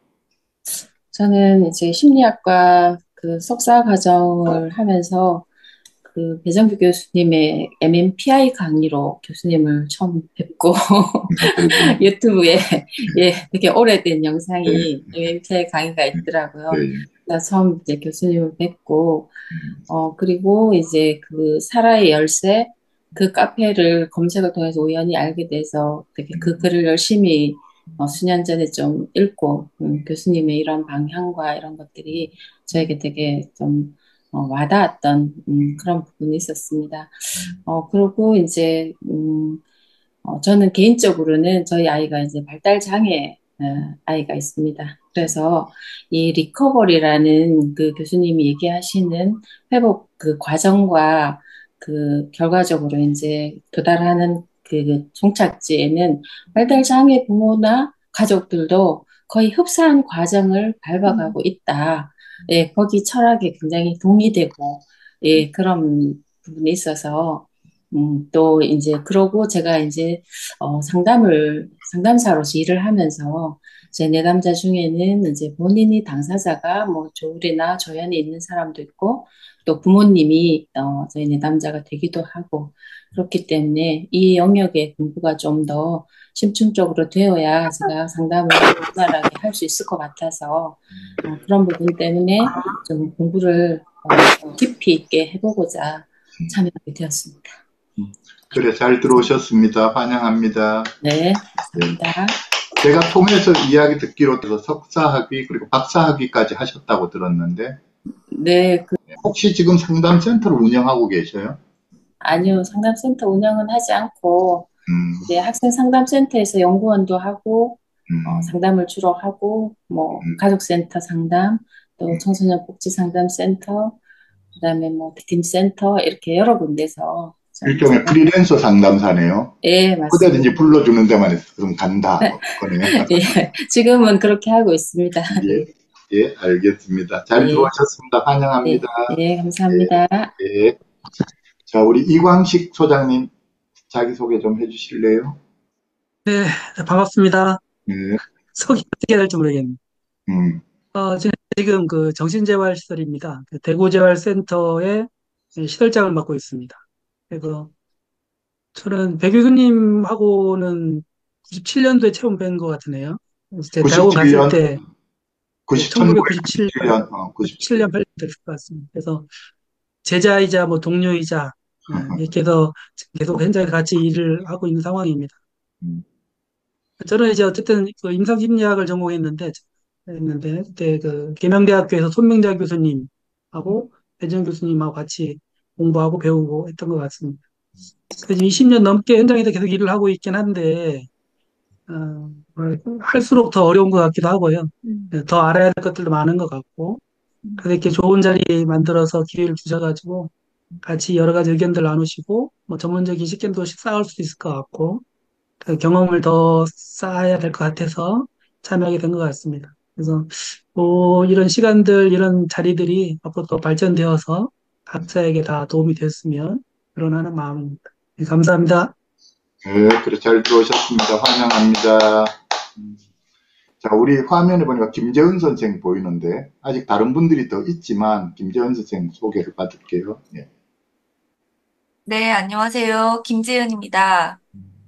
저는 이제 심리학과 그 석사 과정을 하면서 그 배정규 교수님의 엠 엠 피 아이 강의로 교수님을 처음 뵙고 네, 유튜브에 예, 되게 오래된 네, 영상이 엠 엠 피 아이 강의가 있더라고요. 네, 그래서 처음 이제 교수님을 뵙고 음, 어, 그리고 이제 그 사라의 열쇠 그 카페를 검색을 통해서 우연히 알게 돼서 되게 그 글을 열심히 어, 수년 전에 좀 읽고 음, 교수님의 이런 방향과 이런 것들이 저에게 되게 좀 어, 와닿았던 음, 그런 부분이 있었습니다. 어, 그리고 이제 음, 어, 저는 개인적으로는 저희 아이가 이제 발달 장애 어, 아이가 있습니다. 그래서 이 리커버리라는 그 교수님이 얘기하시는 회복 그 과정과 그 결과적으로 이제 도달하는 그 종착지에는 발달 장애 부모나 가족들도 거의 흡사한 과정을 밟아가고 있다. 예, 거기 철학에 굉장히 동의되고 예, 그런 부분이 있어서 음, 또 이제 그러고 제가 이제 어, 상담을 상담사로서 일을 하면서 제 내담자 중에는 이제 본인이 당사자가 뭐 조울이나 조현이 있는 사람도 있고 또 부모님이 어, 저희 내담자가 되기도 하고 그렇기 때문에 이 영역의 공부가 좀 더 심층적으로 되어야 제가 상담을 원활하게 할 수 있을 것 같아서 어, 그런 부분 때문에 좀 공부를 어, 깊이 있게 해보고자 참여하게 되었습니다. 음. 그래, 잘 들어오셨습니다. 환영합니다. 네, 예. 감사합니다. 제가 통해서 이야기 듣기로 해서 석사학위 그리고 박사학위까지 하셨다고 들었는데 네, 그, 혹시 지금 상담센터를 운영하고 계셔요? 아니요, 상담센터 운영은 하지 않고, 음, 이제 학생 상담센터에서 연구원도 하고, 어, 음, 상담을 주로 하고, 뭐, 음. 가족센터 상담, 또 청소년 복지 상담센터, 그다음에 뭐, 팀센터, 이렇게 여러 군데서 좀 일종의 제가, 프리랜서 상담사네요. 예, 그대든지 맞습니다. 불러주는 데만 있으면 간다. 뭐 그거네요. 예, 지금은 그렇게 하고 있습니다. 예, 예, 알겠습니다. 잘 예, 들어오셨습니다. 환영합니다. 예, 예, 예, 감사합니다. 예. 자, 우리 이광식 소장님 자기소개 좀 해주실래요? 네, 반갑습니다. 네, 소개 어떻게 해야 될지 모르겠네요. 음, 어, 저는 지금 그 정신재활시설입니다. 그 대구재활센터의 시설장을 맡고 있습니다. 그래서 저는 배 교수님하고는 구십칠 년도에 처음 뵌 것 같으네요. 그래서 제가 대학원 갔을 구십칠 년, 때 천구백구십칠, 천구백구십칠 년, 어, 구십칠 년, 구십칠 년. 팔 년 됐을 것 같습니다. 그래서 제자이자 뭐 동료이자 어, 이렇게 해서 계속 현장에 같이 일을 하고 있는 상황입니다. 음, 저는 이제 어쨌든 그 임상심리학을 전공했는데, 했는데, 그때 그 계명대학교에서 손명자 교수님하고 배정 교수님하고 같이 공부하고 배우고 했던 것 같습니다. 그래서 이십 년 넘게 현장에서 계속 일을 하고 있긴 한데, 어, 할수록 더 어려운 것 같기도 하고요. 더 알아야 될 것들도 많은 것 같고, 그래서 이렇게 좋은 자리 만들어서 기회를 주셔가지고, 같이 여러 가지 의견들 나누시고, 뭐 전문적인 식견도 쌓을 수도 있을 것 같고, 그 경험을 더 쌓아야 될 것 같아서 참여하게 된 것 같습니다. 그래서 뭐 이런 시간들, 이런 자리들이 앞으로 더 발전되어서 각자에게 다 도움이 됐으면 그런 하는 마음입니다. 네, 감사합니다. 네, 그래 잘 들어오셨습니다. 환영합니다. 음, 자, 우리 화면에 보니까 김재은 선생 보이는데 아직 다른 분들이 더 있지만 김재은 선생 소개를 받을게요. 예. 네, 안녕하세요. 김재은입니다.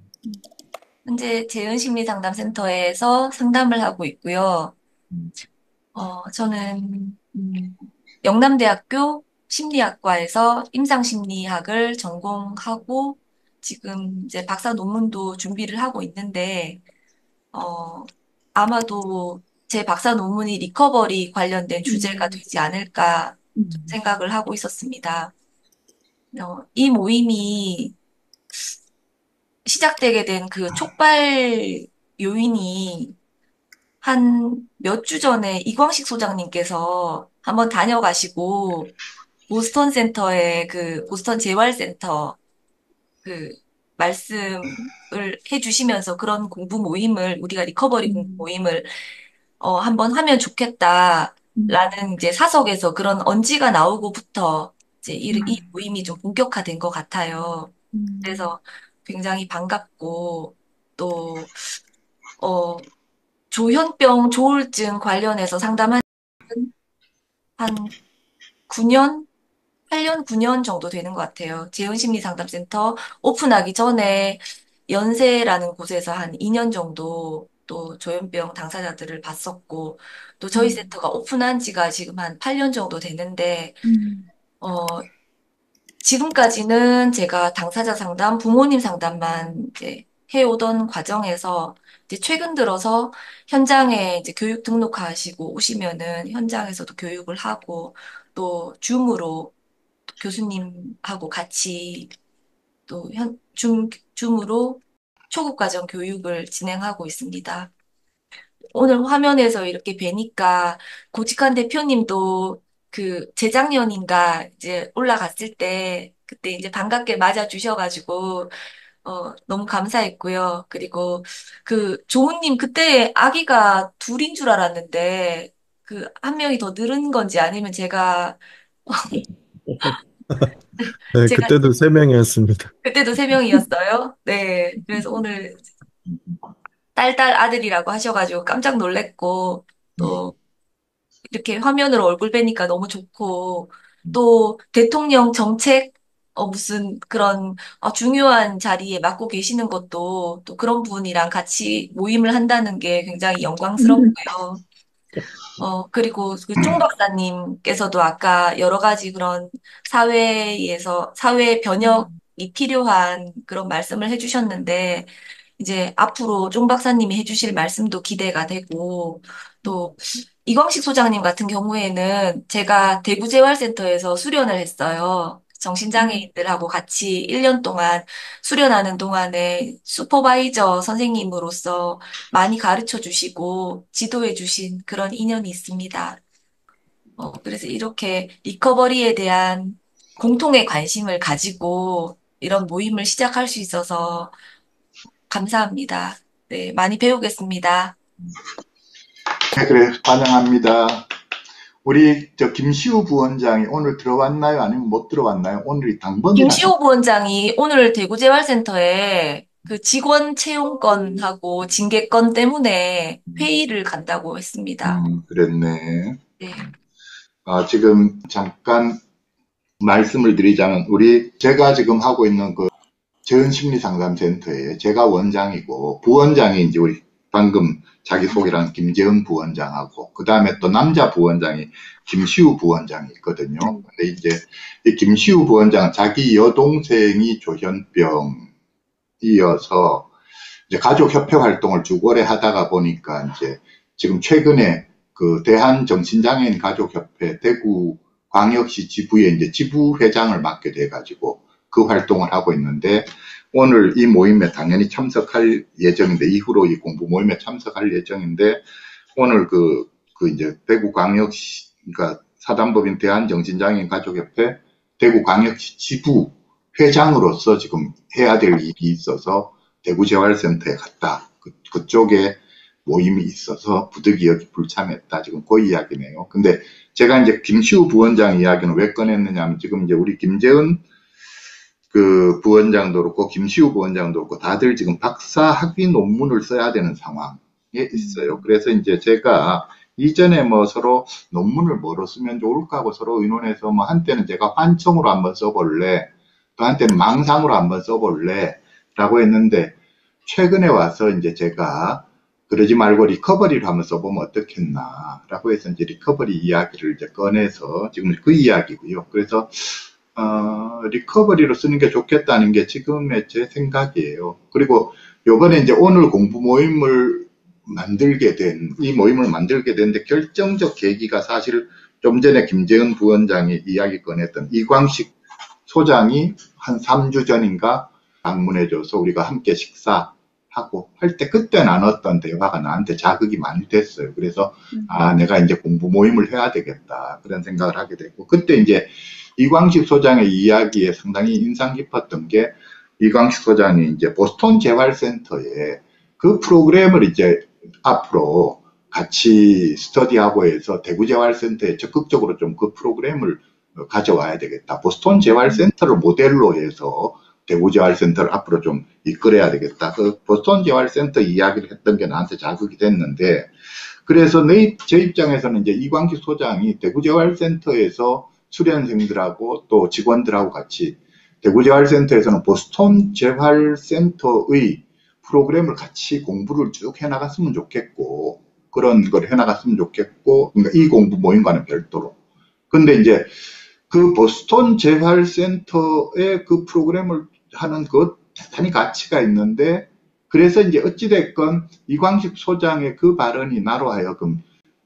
현재 재은심리상담센터에서 상담을 하고 있고요. 음, 어, 저는 음, 영남대학교 심리학과에서 임상심리학을 전공하고 지금 이제 박사 논문도 준비를 하고 있는데 어, 아마도 제 박사 논문이 리커버리 관련된 주제가 되지 않을까 좀 생각을 하고 있었습니다. 어, 이 모임이 시작되게 된 그 촉발 요인이 한 몇 주 전에 이광식 소장님께서 한번 다녀가시고 보스턴 센터의 그 보스턴 재활센터 그 말씀을 해주시면서 그런 공부 모임을 우리가 리커버리 공부 모임을 어 한번 하면 좋겠다라는 이제 사석에서 그런 언지가 나오고부터 이제 이, 이 모임이 좀 본격화된 것 같아요. 그래서 굉장히 반갑고 또 어, 조현병 조울증 관련해서 상담한 한 구 년, 팔 년, 구 년 정도 되는 것 같아요. 재훈심리상담센터 오픈하기 전에 연세라는 곳에서 한 이 년 정도 또 조현병 당사자들을 봤었고, 또 저희 센터가 오픈한 지가 지금 한 팔 년 정도 되는데, 어, 지금까지는 제가 당사자 상담, 부모님 상담만 이제 해오던 과정에서 이제 최근 들어서 현장에 이제 교육 등록하시고 오시면은 현장에서도 교육을 하고 또 줌으로 또 교수님하고 같이 또 현, 줌, 줌으로 초급 과정 교육을 진행하고 있습니다. 오늘 화면에서 이렇게 뵈니까 고직한 대표님도 그 재작년인가 이제 올라갔을 때 그때 이제 반갑게 맞아주셔가지고 어 너무 감사했고요. 그리고 그 조우님 그때 아기가 둘인 줄 알았는데 그 한 명이 더 늘은 건지 아니면 제가 네, 제가 그때도 세 명이었습니다. 그때도 세 명이었어요. 네. 그래서 오늘 딸딸 아들이라고 하셔가지고 깜짝 놀랬고 또 이렇게 화면으로 얼굴 뵈니까 너무 좋고, 또 대통령 정책, 어, 무슨 그런 어, 중요한 자리에 맡고 계시는 것도 또 그런 분이랑 같이 모임을 한다는 게 굉장히 영광스럽고요. 어, 그리고 그 쫑 박사님께서도 아까 여러 가지 그런 사회에서, 사회 변혁이 필요한 그런 말씀을 해주셨는데, 이제 앞으로 쫑 박사님이 해주실 말씀도 기대가 되고, 또 이광식 소장님 같은 경우에는 제가 대구재활센터에서 수련을 했어요. 정신장애인들하고 같이 일 년 동안 수련하는 동안에 슈퍼바이저 선생님으로서 많이 가르쳐 주시고 지도해 주신 그런 인연이 있습니다. 어, 그래서 이렇게 리커버리에 대한 공통의 관심을 가지고 이런 모임을 시작할 수 있어서 감사합니다. 네, 많이 배우겠습니다. 네, 그래, 환영합니다. 우리 저 김시우 부원장이 오늘 들어왔나요? 아니면 못 들어왔나요? 오늘이 당번이라서. 김시호 부원장이 오늘 대구재활센터에 그 직원 채용건하고 징계건 때문에 회의를 간다고 했습니다. 음, 그랬네. 네. 아, 지금 잠깐 말씀을 드리자면, 우리, 제가 지금 하고 있는 그 재은심리상담센터에 제가 원장이고, 부원장이 이제 우리 방금 자기소개를 한 김재은 부원장하고, 그 다음에 또 남자 부원장이 김시우 부원장이 있거든요. 근데 이제 이 김시우 부원장은 자기 여동생이 조현병이어서 이제 가족협회 활동을 주거래 하다가 보니까 이제 지금 최근에 그 대한정신장애인 가족협회 대구광역시 지부에 이제 지부회장을 맡게 돼가지고 그 활동을 하고 있는데, 오늘 이 모임에 당연히 참석할 예정인데, 이후로 이 공부 모임에 참석할 예정인데, 오늘 그, 그 이제 대구광역시, 그러니까 사단법인 대한정신장애인 가족협회 대구광역시 지부 회장으로서 지금 해야 될 일이 있어서 대구재활센터에 갔다. 그, 그쪽에 모임이 있어서 부득이하게 불참했다. 지금 그 이야기네요. 근데 제가 이제 김시우 부원장 이야기는 왜 꺼냈느냐 하면, 지금 이제 우리 김재은 그 부원장도 그렇고 김시우 부원장도 그렇고 다들 지금 박사 학위 논문을 써야 되는 상황에 있어요. 그래서 이제 제가 이전에 뭐 서로 논문을 뭐로 쓰면 좋을까 하고 서로 의논해서, 뭐 한때는 제가 환청으로 한번 써볼래, 또 한때는 망상으로 한번 써볼래 라고 했는데, 최근에 와서 이제 제가 그러지 말고 리커버리로 한번 써보면 어떻겠나 라고 해서 이제 리커버리 이야기를 이제 꺼내서 지금 그 이야기고요. 그래서 어, 리커버리로 쓰는 게 좋겠다는 게 지금의 제 생각이에요. 그리고 요번에 이제 오늘 공부 모임을 만들게 된, 이 모임을 만들게 됐는데 결정적 계기가 사실 좀 전에 김재은 부원장이 이야기 꺼냈던 이광식 소장이 한 삼 주 전인가 방문해줘서 우리가 함께 식사하고 할 때 그때 나눴던 대화가 나한테 자극이 많이 됐어요. 그래서 아, 내가 이제 공부 모임을 해야 되겠다 그런 생각을 하게 됐고, 그때 이제 이광식 소장의 이야기에 상당히 인상 깊었던 게, 이광식 소장이 이제 보스턴 재활센터에 그 프로그램을 이제 앞으로 같이 스터디하고 해서 대구재활센터에 적극적으로 좀 그 프로그램을 가져와야 되겠다. 보스턴 재활센터를 모델로 해서 대구재활센터를 앞으로 좀 이끌어야 되겠다. 그 보스턴 재활센터 이야기를 했던 게 나한테 자극이 됐는데, 그래서 내, 제 입장에서는 이제 이광식 소장이 대구재활센터에서 수련생들하고 또 직원들하고 같이, 대구재활센터에서는 보스턴 재활센터의 프로그램을 같이 공부를 쭉 해나갔으면 좋겠고, 그런 걸 해나갔으면 좋겠고, 그러니까 이 공부 모임과는 별도로. 근데 이제 그 보스턴 재활센터의 그 프로그램을 하는 그 대단히 가치가 있는데, 그래서 이제 어찌됐건 이광식 소장의 그 발언이 나로 하여금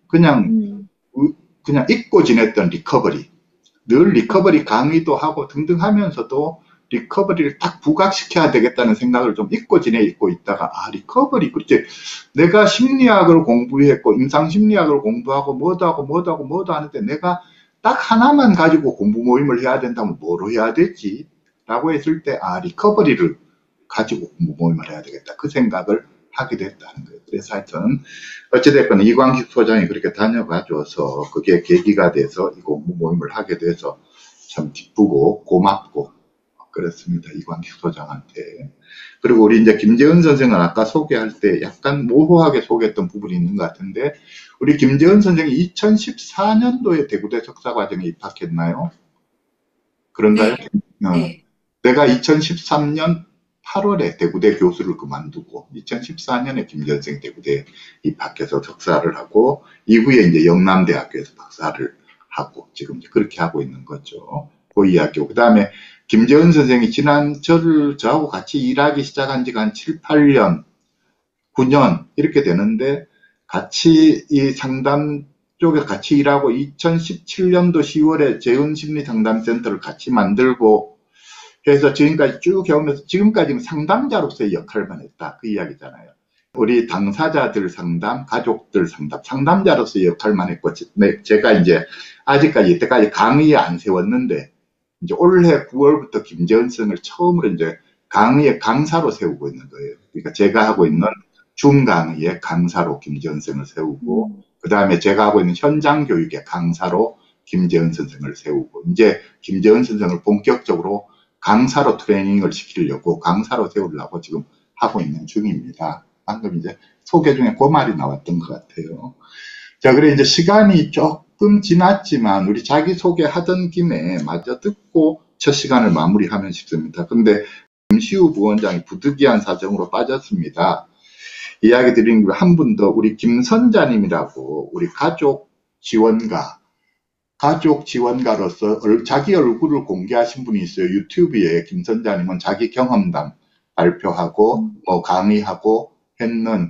그냥, 음. 그냥 잊고 지냈던 리커버리, 늘 리커버리 강의도 하고 등등 하면서도 리커버리를 딱 부각시켜야 되겠다는 생각을 좀 잊고 지내고 있다가, 아, 리커버리, 그렇지. 내가 심리학을 공부했고, 임상심리학을 공부하고, 뭐도 하고, 뭐도 하고, 뭐도 하는데, 내가 딱 하나만 가지고 공부 모임을 해야 된다면 뭐로 해야 되지? 라고 했을 때, 아, 리커버리를 가지고 공부 모임을 해야 되겠다. 그 생각을 하게 됐다는 거예요. 그래서 하여튼, 어찌됐건 이광식 소장이 그렇게 다녀가줘서 그게 계기가 돼서 이 공부 모임을 하게 돼서 참 기쁘고 고맙고 그렇습니다. 이광식 소장한테. 그리고 우리 이제 김재은 선생은 아까 소개할 때 약간 모호하게 소개했던 부분이 있는 것 같은데, 우리 김재은 선생이 이천십사 년도에 대구대 석사과정에 입학했나요? 그런가요? 네. 어. 네. 내가 이천십삼 년 팔월에 대구대 교수를 그만두고 이천십사 년에 김전생 대구대에 입학해서 석사를 하고, 이후에 이제 영남대학교에서 박사를 하고 지금 이제 그렇게 하고 있는 거죠. 그 이야기고, 그 다음에 김재원 선생이 지난 저를 저하고 같이 일하기 시작한 지가 한 칠, 팔 년, 구 년 이렇게 되는데 같이 이 상담 쪽에서 같이 일하고 이천십칠 년도 시월에 재훈심리상담센터를 같이 만들고 해서 지금까지 쭉 해오면서 지금까지는 상담자로서의 역할만 했다. 그 이야기잖아요. 우리 당사자들 상담, 가족들 상담, 상담자로서의 역할만 했고, 네, 제가 이제 아직까지 이때까지 강의에 안 세웠는데, 이제 올해 구월부터 김재원 선생을 처음으로 이제 강의의 강사로 세우고 있는 거예요. 그러니까 제가 하고 있는 줌 강의의 강사로 김재원 선생을 세우고, 음. 그 다음에 제가 하고 있는 현장 교육의 강사로 김재원 선생을 세우고, 이제 김재원 선생을 본격적으로 강사로 트레이닝을 시키려고 강사로 세우려고 지금 하고 있는 중입니다. 방금 이제 소개 중에 그 말이 나왔던 것 같아요. 자, 그래 이제 시간이 조금 지났지만 우리 자기소개 하던 김에 마저 듣고 첫 시간을 마무리하면 싶습니다. 근데 김시우 부원장이 부득이한 사정으로 빠졌습니다. 이야기 드린 한 분 더 우리 김선자님이라고 우리 가족 지원가 가족 지원가로서 자기 얼굴을 공개하신 분이 있어요. 유튜브에 김선자님은 자기 경험담 발표하고 뭐 강의하고 했는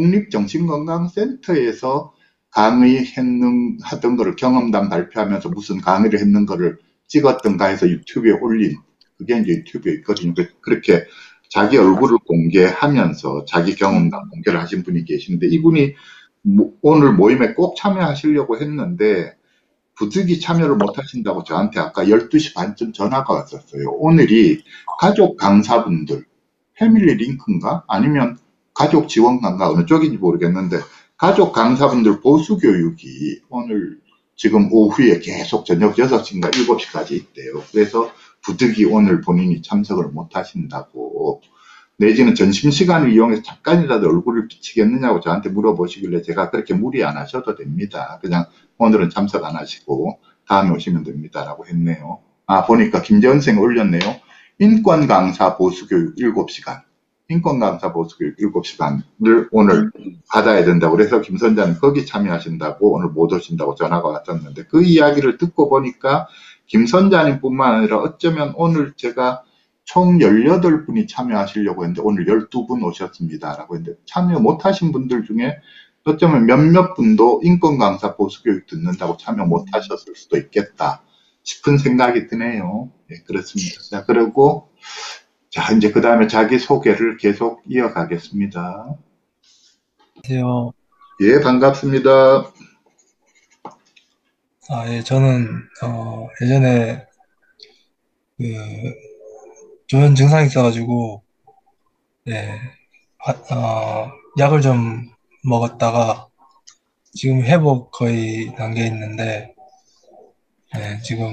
국립정신건강센터에서 강의했는 하던 거를 경험담 발표하면서 무슨 강의를 했는 거를 찍었던가 해서 유튜브에 올린 그게 이제 유튜브에 있거든요. 그렇게 자기 얼굴을 공개하면서 자기 경험담 공개를 하신 분이 계시는데 이분이 오늘 모임에 꼭 참여하시려고 했는데 부득이 참여를 못 하신다고 저한테 아까 열두 시 반쯤 전화가 왔었어요. 오늘이 가족 강사분들, 패밀리 링크인가? 아니면 가족 지원관가 어느 쪽인지 모르겠는데 가족 강사분들 보수교육이 오늘 지금 오후에 계속 저녁 여섯 시인가 일곱 시까지 있대요. 그래서 부득이 오늘 본인이 참석을 못 하신다고 내지는 점심시간을 이용해서 잠깐이라도 얼굴을 비치겠느냐고 저한테 물어보시길래 제가 그렇게 무리 안 하셔도 됩니다. 그냥 오늘은 참석 안 하시고 다음에 오시면 됩니다라고 했네요. 아, 보니까 김재원 선생이 올렸네요. 인권 강사 보수교육 일곱 시간. 인권 강사 보수교육 일곱 시간을 오늘 받아야 된다고 그래서 김선자는 거기 참여하신다고 오늘 못 오신다고 전화가 왔었는데 그 이야기를 듣고 보니까 김선자님 뿐만 아니라 어쩌면 오늘 제가 총 열여덟 분이 참여하시려고 했는데 오늘 열두 분 오셨습니다. 라고 했는데 참여 못하신 분들 중에 어쩌면 몇몇 분도 인권 강사 보수교육 듣는다고 참여 못하셨을 수도 있겠다 싶은 생각이 드네요. 네, 그렇습니다. 자, 그리고 자, 이제 그 다음에 자기소개를 계속 이어가겠습니다. 안녕하세요. 예, 반갑습니다. 아, 예, 저는, 어, 예전에, 그, 조현 증상이 있어가지고, 예, 아, 어, 약을 좀 먹었다가, 지금 회복 거의 단계에 있는데, 예, 지금,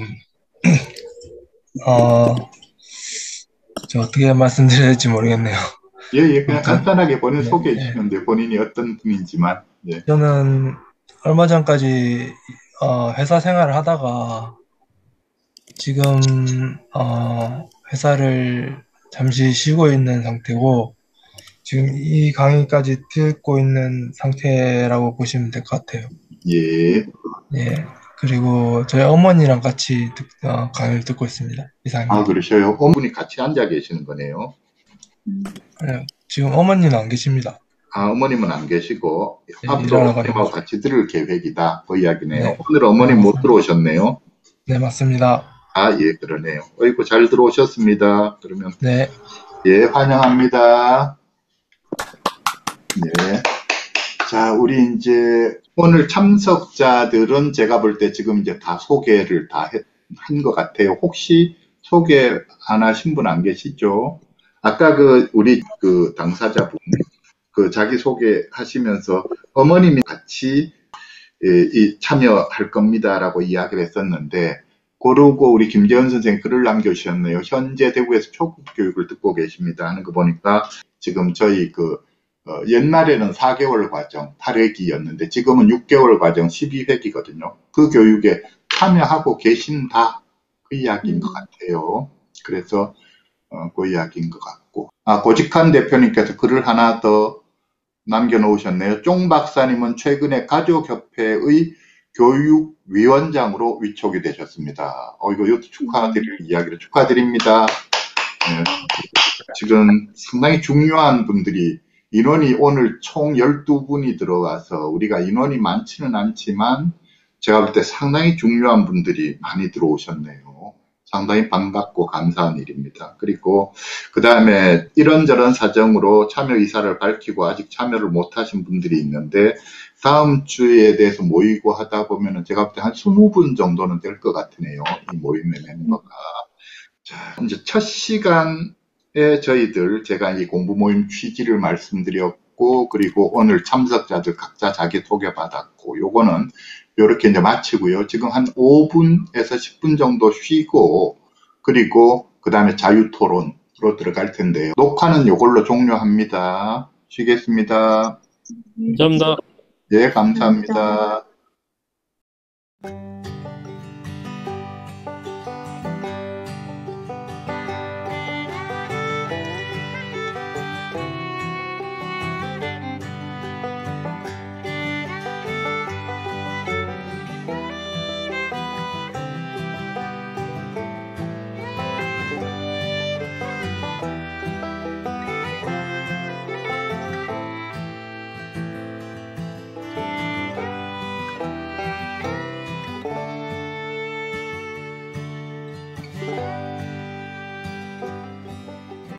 어, 저 어떻게 말씀드려야 될지 모르겠네요. 예, 예, 그냥 간단하게 본인 네, 소개해 주시면 돼요. 본인이 어떤 분인지만. 예. 저는 얼마 전까지 어, 회사 생활을 하다가 지금 어, 회사를 잠시 쉬고 있는 상태고 지금 이 강의까지 듣고 있는 상태라고 보시면 될 것 같아요. 예. 예. 그리고 저희 어머니랑 같이 듣, 어, 강의를 듣고 있습니다. 이상입니다. 아, 그러셔요? 어머니 같이 앉아 계시는 거네요. 네, 지금 어머니는 안 계십니다. 아, 어머님은 안 계시고 네, 앞으로 어머님하고 같이 들을 계획이다. 그 이야기네요. 네. 오늘 어머님 네, 못 들어오셨네요. 네, 맞습니다. 아, 예, 그러네요. 어이구, 잘 들어오셨습니다. 그러면 네. 예, 환영합니다. 네. 자, 우리 이제 오늘 참석자들은 제가 볼 때 지금 이제 다 소개를 다 한 것 같아요. 혹시 소개 안 하신 분 안 계시죠? 아까 그 우리 그 당사자분 그 자기 소개하시면서 어머님이 같이 예, 이 참여할 겁니다라고 이야기를 했었는데 그러고 우리 김재원 선생님 글을 남겨주셨네요. 현재 대구에서 초급 교육을 듣고 계십니다 하는 거 보니까 지금 저희 그 어, 옛날에는 사 개월 과정 팔 회기였는데 지금은 육 개월 과정 십이 회기거든요. 그 교육에 참여하고 계신다 그 이야기인 것 같아요. 그래서 어, 그 이야기인 것 같고 아 고직한 대표님께서 글을 하나 더 남겨놓으셨네요. 쫑 박사님은 최근에 가족협회의 교육위원장으로 위촉이 되셨습니다. 어, 이거 이것도 축하드릴 이야기를 축하드립니다. 네. 지금 상당히 중요한 분들이 인원이 오늘 총 열두 분이 들어와서 우리가 인원이 많지는 않지만 제가 볼 때 상당히 중요한 분들이 많이 들어오셨네요. 상당히 반갑고 감사한 일입니다. 그리고 그 다음에 이런저런 사정으로 참여 의사를 밝히고 아직 참여를 못하신 분들이 있는데 다음 주에 대해서 모이고 하다 보면은 제가 볼 때 한 이십 분 정도는 될 것 같으네요. 이 모임의 멤버가. 자, 이제 첫 시간에 저희들 제가 이 공부 모임 취지를 말씀드렸고 그리고 오늘 참석자들 각자 자기 소개 받았고 요거는 이렇게 이제 마치고요. 지금 한 오 분에서 십 분 정도 쉬고 그리고 그 다음에 자유토론으로 들어갈 텐데요. 녹화는 이걸로 종료합니다. 쉬겠습니다. 감사합니다. 예, 감사합니다.